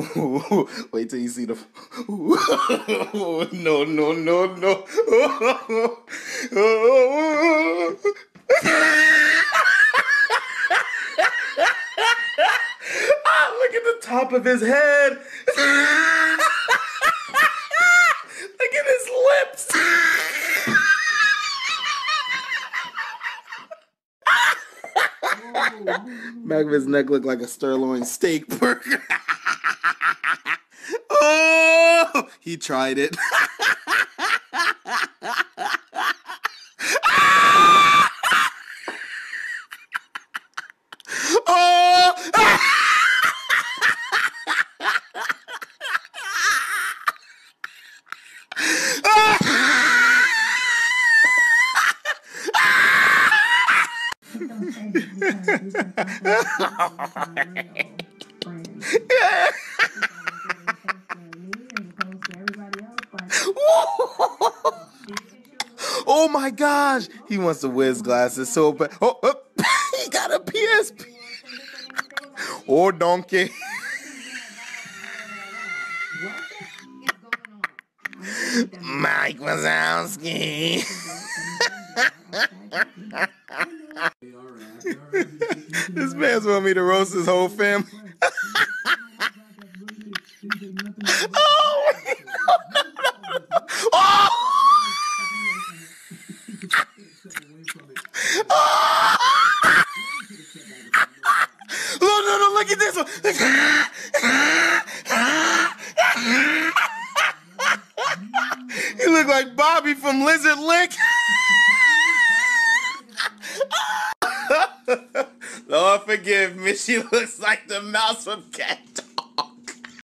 Wait till you see the. No, no, no, no. Look at the top of his head. Look at his lips. Back of his neck looked like a sirloin steak burger. Oh, he tried it. Oh! Oh my gosh, he wants to wear his glasses so bad. Oh, he got a PSP. Oh, donkey. Mike Wazowski. This man's want me to roast his whole family. Oh, no, no, no. Oh! No, look at this one. He looked like Bobby from Lizard Lick. Lord forgive me, she looks like the mouse from Cat.